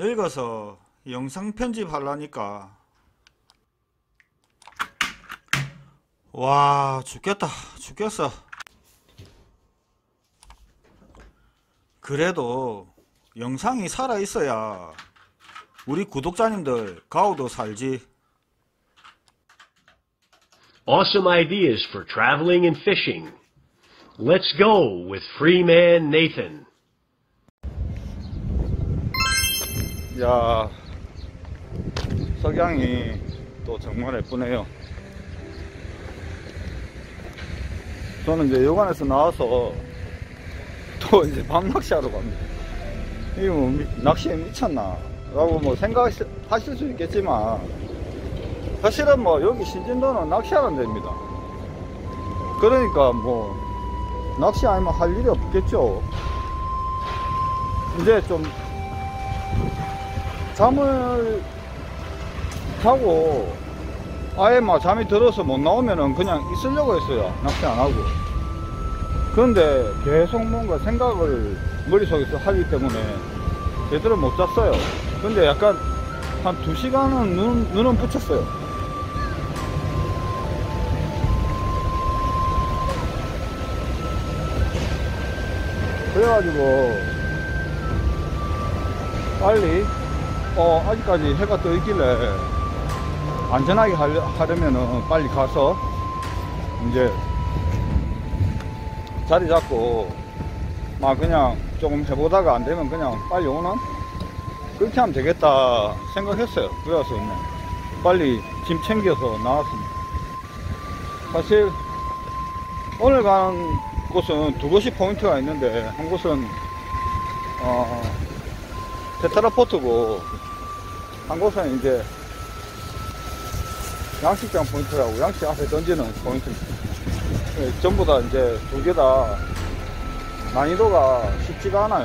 늙어서 영상 편집하려니까 와 죽겠다 죽겠어. 그래도 영상이 살아있어야 우리 구독자님들 가오도 살지. Awesome ideas for traveling and fishing. Let's go with Freeman Nathan. 야, 석양이 또 정말 예쁘네요. 저는 이제 여관에서 나와서 또 이제 밤 낚시하러 갑니다. 이게 뭐 낚시에 미쳤나 라고 뭐 생각하실 수 있겠지만 사실은 뭐 여기 신진도는 낚시하는 데입니다. 그러니까 뭐 낚시 아니면 할 일이 없겠죠. 이제 좀 잠을 자고 아예 막 잠이 들어서 못 나오면은 그냥 있으려고 했어요. 낚시 안 하고. 그런데 계속 뭔가 생각을 머릿속에서 하기 때문에 제대로 못 잤어요. 근데 약간 한 2시간은 눈은 붙였어요. 그래가지고 빨리 아직까지 해가 떠 있길래 안전하게 하려면은 빨리 가서 이제 자리 잡고 막 그냥 조금 해보다가 안 되면 그냥 빨리 오는 그렇게 하면 되겠다 생각했어요. 그래서 그냥 빨리 짐 챙겨서 나왔습니다. 사실 오늘 간 곳은 두 곳이 포인트가 있는데 한 곳은 테트라포트고 한 곳은 이제 양식장 포인트라고 양식 앞에 던지는 포인트입니다. 전부 다 이제 두 개 다 난이도가 쉽지가 않아요.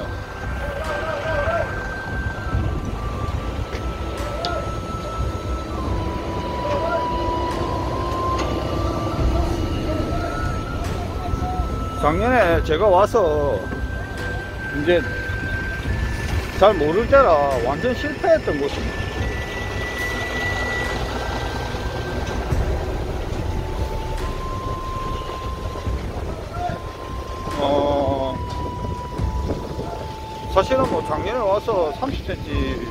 작년에 제가 와서 이제 잘 모를 때라 완전 실패했던 곳입니다. 사실은 뭐 작년에 와서 30cm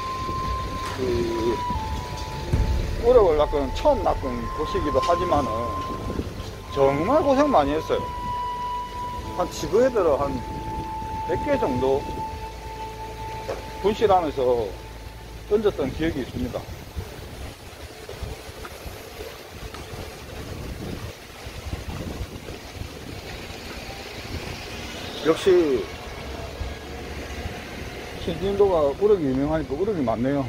우럭을 처음 낚은 곳이기도 하지만은 정말 고생 많이 했어요. 한 지그헤드를 한 100개 정도 분실하면서 던졌던 기억이 있습니다. 역시 신진도가 우럭이 유명하니까 우럭이 많네요.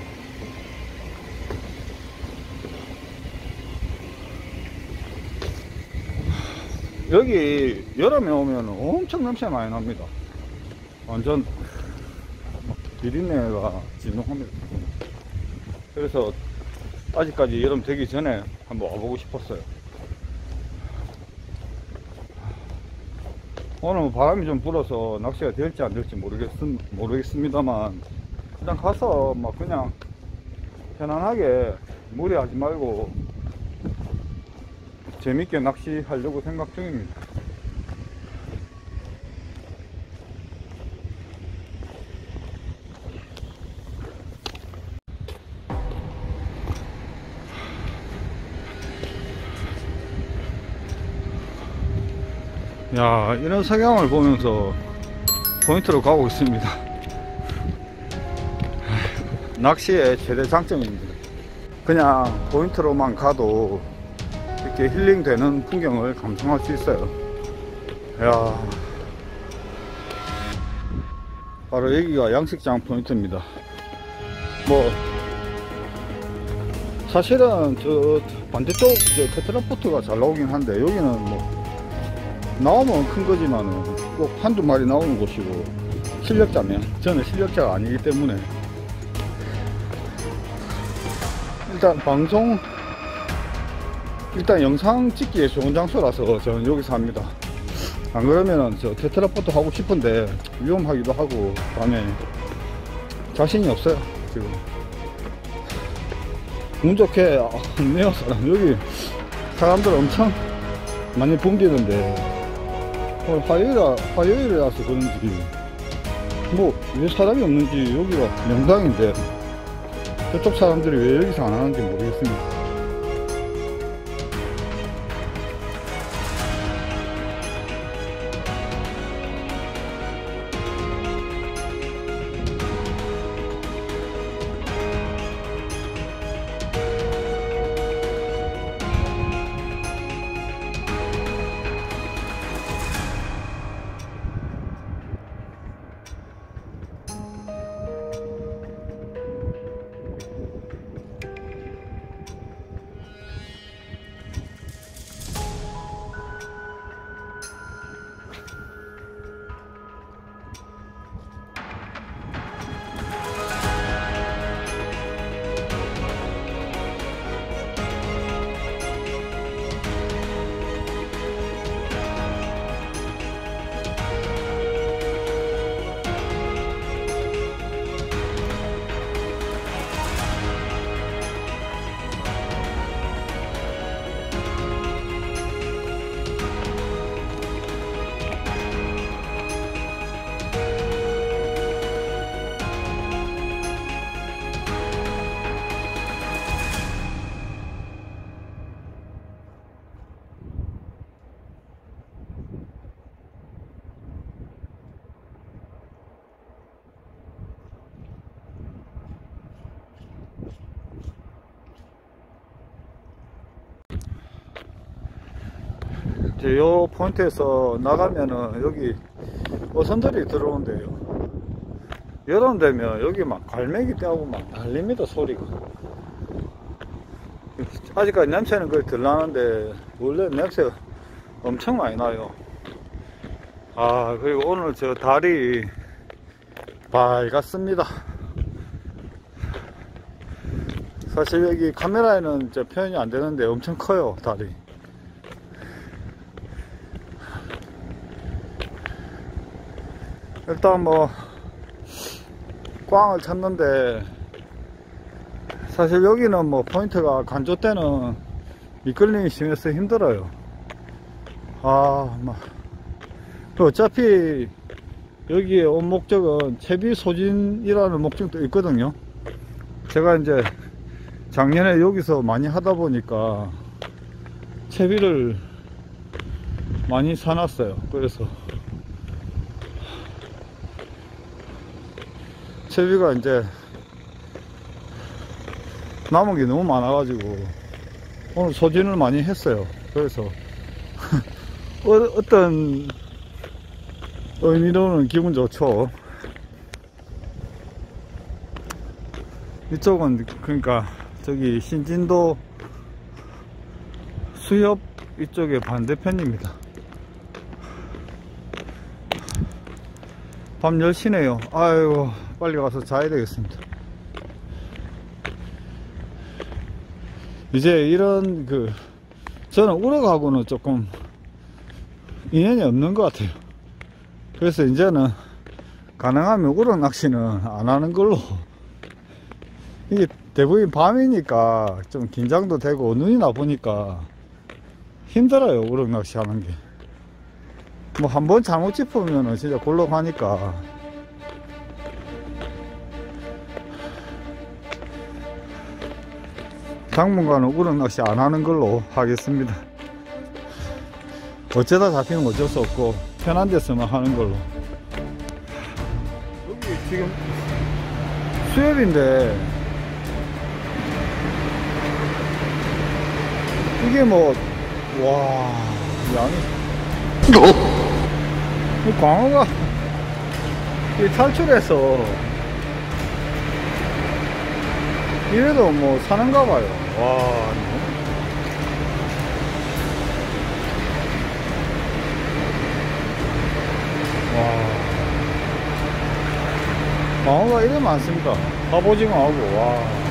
여기 여름에 오면 엄청 냄새 많이 납니다. 완전 비린내가 진동합니다. 그래서 아직까지 여름 되기 전에 한번 와보고 싶었어요. 오늘 바람이 좀 불어서 낚시가 될지 안 될지 모르겠습니다만 일단 가서 막 그냥 편안하게 무리하지 말고 재밌게 낚시하려고 생각 중입니다. 야, 이런 석양을 보면서 포인트로 가고 있습니다. 낚시의 최대 장점입니다. 그냥 포인트로만 가도 이렇게 힐링되는 풍경을 감상할 수 있어요. 야, 바로 여기가 양식장 포인트입니다. 뭐 사실은 저 반대쪽 테트라포트가 잘 나오긴 한데 여기는 뭐 나오면 큰 거지만은 꼭 한두 마리 나오는 곳이고 실력자면 저는 실력자가 아니기 때문에 일단 영상 찍기에 좋은 장소라서 저는 여기서 합니다. 안 그러면은 저 테트라포트 하고 싶은데 위험하기도 하고 밤에 자신이 없어요 지금. 운 좋게 없네요 사람. 여기 사람들 엄청 많이 붐비는데 오늘 화요일이라서 그런지 뭐 왜 사람이 없는지. 여기가 명당인데 저쪽 사람들이 왜 여기서 안 하는지 모르겠습니다. 이제 요 포인트에서 나가면은 여기 어선들이 들어온대요. 여름 되면 여기 막 갈매기 떼하고 막 날립니다 소리가. 아직까지 냄새는 거의 덜 나는데 원래 냄새 엄청 많이 나요. 아 그리고 오늘 저 달이 밝았습니다. 사실 여기 카메라에는 저 표현이 안 되는데 엄청 커요 달이. 일단 뭐 꽝을 쳤는데 사실 여기는 뭐 포인트가 간조 때는 미끌림이 심해서 힘들어요. 막 어차피 여기에 온 목적은 채비 소진이라는 목적도 있거든요. 제가 이제 작년에 여기서 많이 하다 보니까 채비를 많이 사놨어요. 그래서 채비가 이제 남은 게 너무 많아가지고 오늘 소진을 많이 했어요. 그래서 어떤 의미로는 기분 좋죠. 이쪽은 그러니까 저기 신진도 수협 이쪽의 반대편입니다. 밤 10시네요 아이고 빨리 가서 자야 되겠습니다. 이제 이런 저는 우럭하고는 조금 인연이 없는 것 같아요. 그래서 이제는 가능하면 우럭 낚시는 안 하는 걸로. 이게 대부분 밤이니까 좀 긴장도 되고 눈이 나쁘니까 힘들어요 우럭 낚시 하는 게. 뭐 한번 잘못 짚으면 진짜 골로 가니까. 당분간은 우럭 낚시 안 하는 걸로 하겠습니다. 어쩌다 잡히면 어쩔 수 없고 편한 데서만 하는 걸로. 여기 지금 수협인데 이게 뭐 와 양이 이 광어가 탈출해서 이래도 뭐 사는가 봐요. 와 광어가 이래 많습니까? 갑오징어하고 와.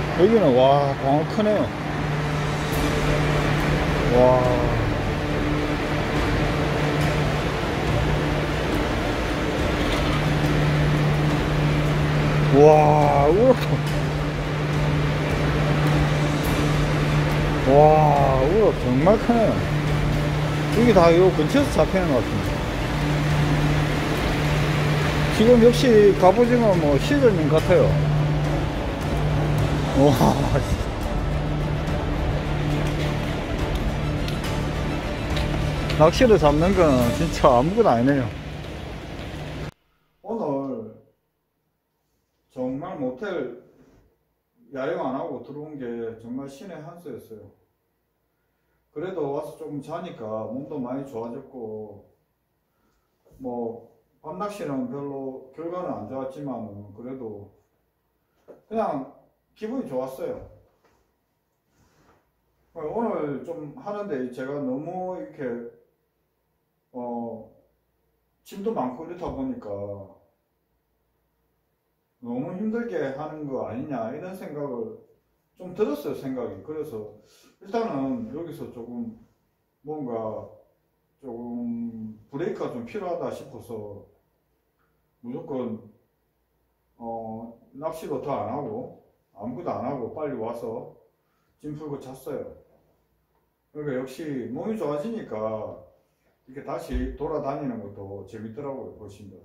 여기는 와 광어 크네요. 와 와, 우럭 정말 크네요. 이게 다 요 근처에서 잡히는 것 같습니다. 지금 역시 갑오징어 뭐 시즌인 같아요. 와, 낚시를 잡는 건 진짜 아무것도 아니네요. 오늘 정말 모텔 야영 안 하고 들어온 게 정말 신의 한 수였어요. 그래도 와서 조금 자니까 몸도 많이 좋아졌고, 뭐 밤낚시는 별로 결과는 안 좋았지만 그래도 그냥 기분이 좋았어요. 오늘 좀 하는데 제가 너무 이렇게 짐도 많고 이렇다 보니까 너무 힘들게 하는 거 아니냐 이런 생각을 좀 들었어요. 생각이. 그래서 일단은 여기서 조금 뭔가 조금 브레이크가 좀 필요하다 싶어서 무조건 낚시도 더 안 하고 아무것도 안 하고 빨리 와서 짐 풀고 잤어요. 그러니까 역시 몸이 좋아지니까 이렇게 다시 돌아다니는 것도 재밌더라고요. 보시면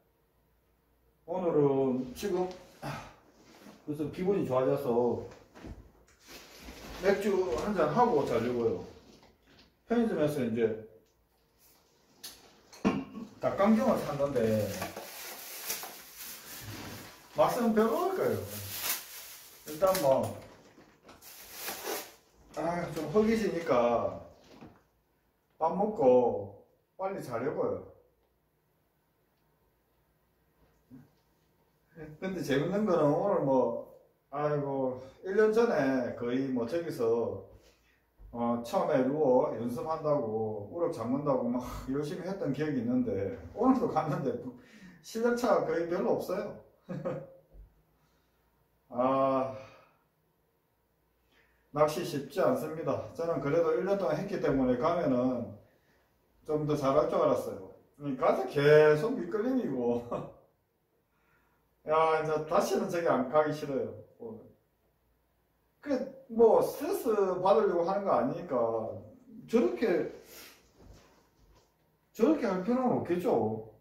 오늘은 지금 그래서 기분이 좋아져서 맥주 한잔 하고 자려고요. 편의점에서 이제 닭강정을 샀는데 맛은 별로일 거예요. 일단 뭐 좀 허기지니까 밥 먹고 빨리 자려고요. 근데 재밌는 거는 오늘 뭐 아이고 1년 전에 거의 뭐 저기서 처음에 루어 연습한다고 우럭 잡는다고 막 열심히 했던 기억이 있는데 오늘도 갔는데 실력차가 거의 별로 없어요. 낚시 쉽지 않습니다. 저는 그래도 1년 동안 했기 때문에 가면은 좀 더 잘할 줄 알았어요. 가서 계속 미끌림이고 야 이제 다시는 저기 안 가기 싫어요. 그 뭐 스트레스 받으려고 하는 거 아니니까 저렇게 할 필요는 없겠죠.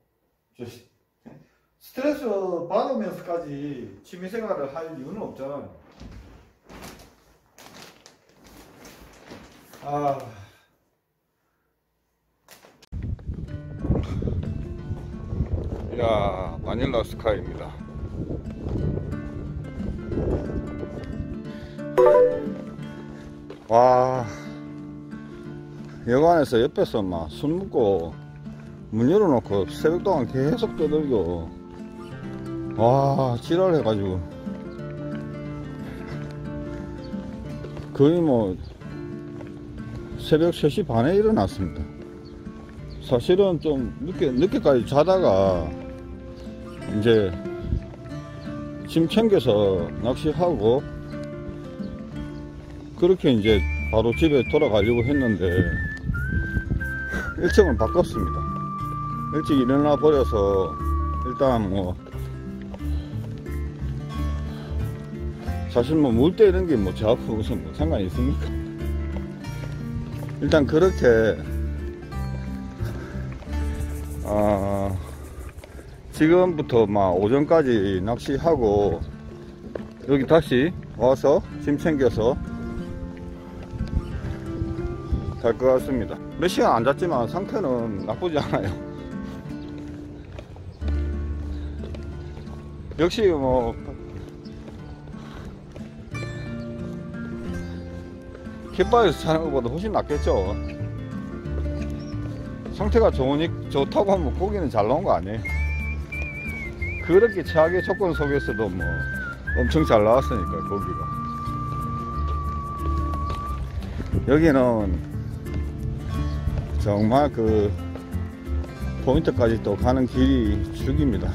스트레스 받으면서까지 취미생활을 할 이유는 없잖아요. 야, 마닐라 스카이입니다. 와, 여관에서 옆에서 막 술 먹고 문 열어놓고 새벽 동안 계속 떠들고 와 지랄해가지고 거의 뭐 새벽 3시 반에 일어났습니다. 사실은 좀 늦게까지 자다가 이제 짐 챙겨서 낚시하고 그렇게 이제 바로 집에 돌아가려고 했는데 일정을 바꿨습니다. 일찍 일어나 버려서 일단 뭐 사실 뭐 물때 이런 게 뭐 저하고 무슨 뭐 상관이 있습니까? 일단 그렇게 지금부터 막 오전까지 낚시하고 여기 다시 와서 짐 챙겨서 갈 것 같습니다. 몇 시간 안 잤지만 상태는 나쁘지 않아요. 역시 뭐 갯바위에서 자는 것보다 훨씬 낫겠죠. 상태가 좋다고 하면 고기는 잘 나온 거 아니에요. 그렇게 최악의 조건 속에서도 뭐 엄청 잘 나왔으니까 고기가. 여기는 정말 그 포인트까지 또 가는 길이 죽입니다.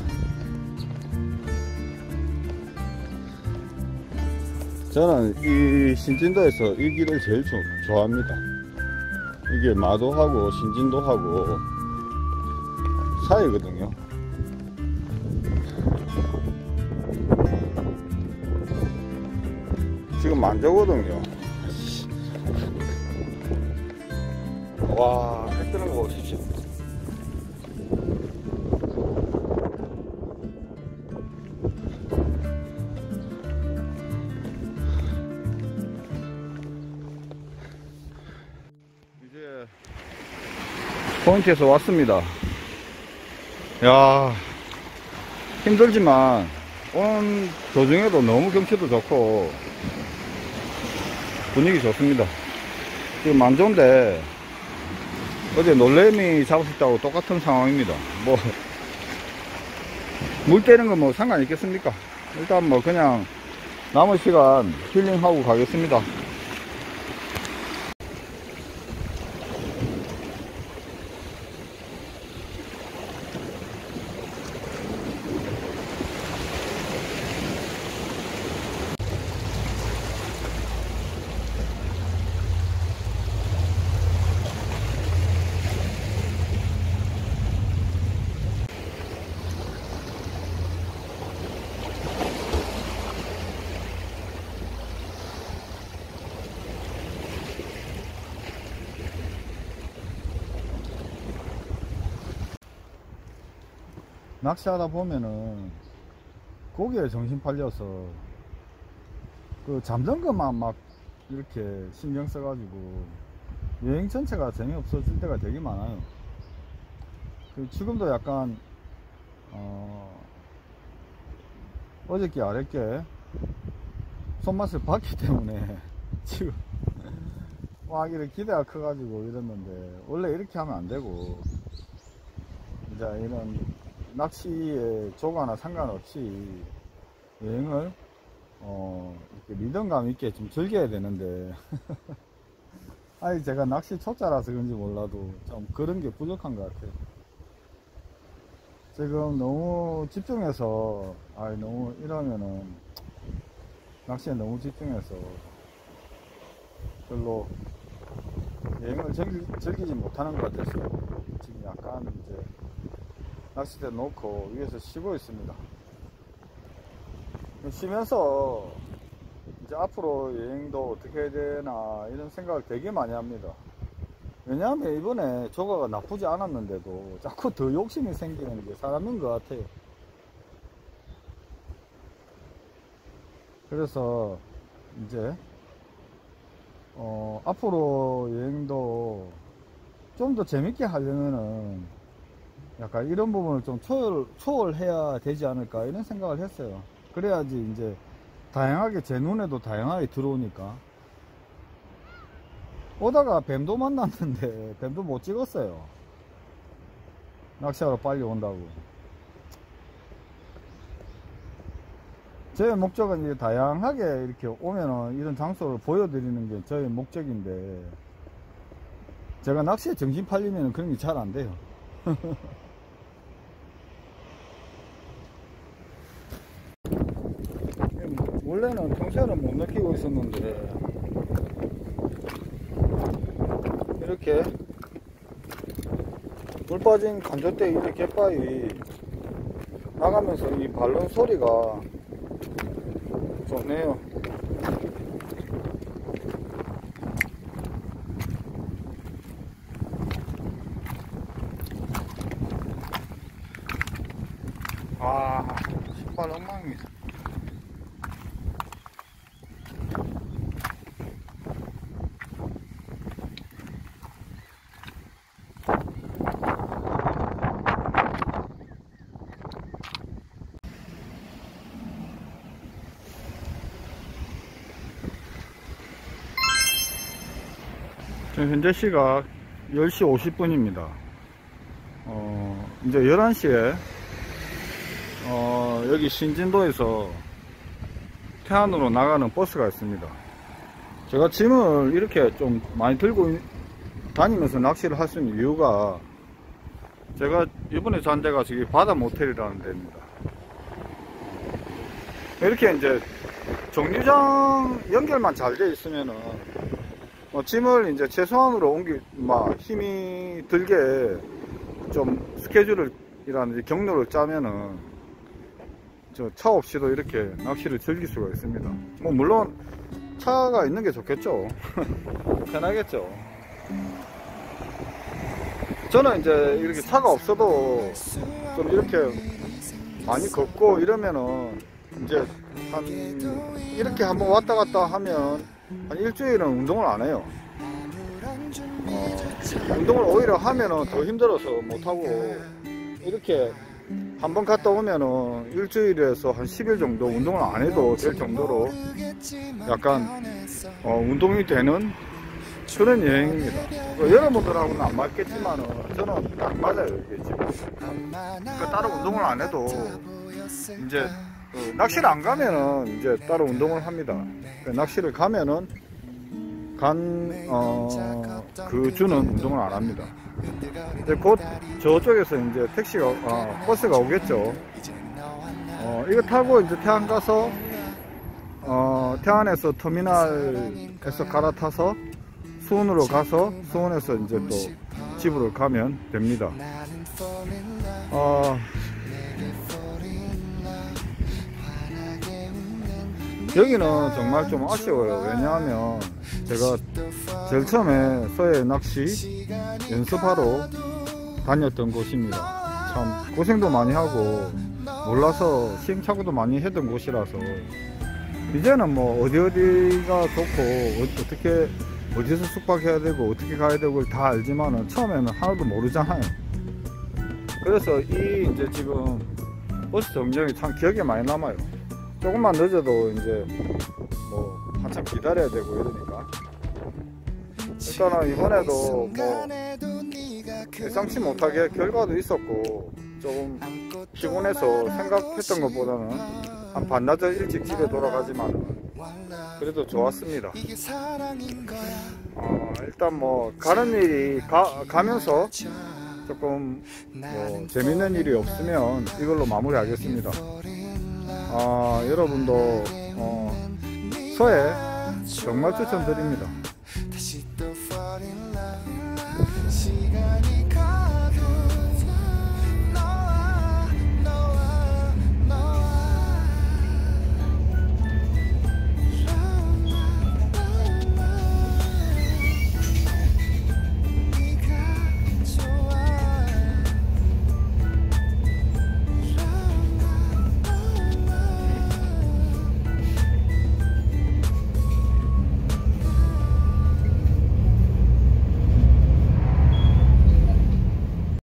저는 이 신진도에서 이 길을 제일 좋아합니다. 이게 마도하고 신진도하고 사이거든요. 지금 만조거든요. 와, 해 뜨는 거 보십시오. 이제 포인트에서 왔습니다. 야, 힘들지만 오는 도중에도 너무 경치도 좋고 분위기 좋습니다. 지금 만조인데 어제 놀래미 잡았다고 똑같은 상황입니다. 뭐 물 때는 건 뭐 상관 있겠습니까? 일단 뭐 그냥 남은 시간 힐링하고 가겠습니다. 낚시하다 보면은 고기에 정신 팔려서 그 잠든 것만 막 이렇게 신경 써가지고 여행 전체가 재미없어질 때가 되게 많아요. 그 지금도 약간 어저께 아랫게 손맛을 봤기 때문에 지금 막 이렇게 기대가 커가지고 이랬는데, 원래 이렇게 하면 안 되고 이제 이런 낚시의 조과나 상관없이 여행을 이렇게 리듬감 있게 좀 즐겨야 되는데 아니 제가 낚시 초짜라서 그런지 몰라도 좀 그런 게 부족한 것 같아요. 지금 너무 집중해서 너무 이러면은 낚시에 너무 집중해서 별로 여행을 즐기지 못하는 것 같아서 지금 약간 이제 낚싯대 놓고 위에서 쉬고 있습니다. 쉬면서 이제 앞으로 여행도 어떻게 해야 되나 이런 생각을 되게 많이 합니다. 왜냐하면 이번에 조과가 나쁘지 않았는데도 자꾸 더 욕심이 생기는 게 사람인 것 같아요. 그래서 이제 앞으로 여행도 좀 더 재밌게 하려면은 약간 이런 부분을 좀 초월해야 되지 않을까 이런 생각을 했어요. 그래야지 이제 다양하게 제 눈에도 다양하게 들어오니까. 오다가 뱀도 만났는데 뱀도 못 찍었어요. 낚시하러 빨리 온다고. 제 목적은 이제 다양하게 이렇게 오면은 이런 장소를 보여드리는 게 저의 목적인데, 제가 낚시에 정신 팔리면 그런 게 잘 안 돼요. 원래는 평소에는 못 느끼고 있었는데 이렇게 물 빠진 간조대 이 갯바위 나가면서 이 발른 소리가 좋네요. 신발 엉망입니다. 지금 현재 시각 10시 50분입니다. 이제 11시에 여기 신진도에서 태안으로 나가는 버스가 있습니다. 제가 짐을 이렇게 좀 많이 들고 다니면서 낚시를 할 수 있는 이유가, 제가 이번에 잔 데가 저기 바다 모텔이라는 데입니다. 이렇게 이제 정류장 연결만 잘 돼 있으면은 짐을 이제 최소한으로 힘이 들게 좀 스케줄이라든지 경로를 짜면은 차 없이도 이렇게 낚시를 즐길 수가 있습니다. 뭐 물론 차가 있는 게 좋겠죠. 편하겠죠. 저는 이제 이렇게 차가 없어도 좀 이렇게 많이 걷고 이러면은 이제 한 이렇게 한번 왔다 갔다 하면 한 일주일은 운동을 안 해요. 운동을 오히려 하면은 더 힘들어서 못하고, 이렇게 한번 갔다 오면은 일주일에서 한 10일 정도 운동을 안 해도 될 정도로 약간 운동이 되는 그런 여행입니다. 여러분들하고는 안 맞겠지만은 저는 딱 맞아요. 이게 지금 그러니까 따로 운동을 안 해도 이제 낚시를 안 가면은 이제 따로 운동을 합니다. 낚시를 가면은 그 주는 운동을 안 합니다. 이제 곧 저쪽에서 이제 버스가 오겠죠. 이거 타고 이제 태안 가서 태안에서 터미널에서 갈아타서 수원으로 가서 수원에서 이제 또 집으로 가면 됩니다. 여기는 정말 좀 아쉬워요. 왜냐하면 제가 제일 처음에 서해 낚시 연습하러 다녔던 곳입니다. 참 고생도 많이 하고 몰라서 시행착오도 많이 했던 곳이라서 이제는 뭐 어디가 좋고 어디서 숙박해야 되고 어떻게 가야 되고 다 알지만은 처음에는 하나도 모르잖아요. 그래서 이제 지금 버스 정류장이 참 기억에 많이 남아요. 조금만 늦어도 이제 뭐 한참 기다려야 되고 이러니까 일단은 이번에도 뭐 예상치 못하게 결과도 있었고 조금 피곤해서 생각했던 것보다는 한 반나절 일찍 집에 돌아가지만 그래도 좋았습니다. 일단 뭐 가는 일이 가면서 조금 뭐 재밌는 일이 없으면 이걸로 마무리하겠습니다. 여러분도 서해 정말 추천드립니다.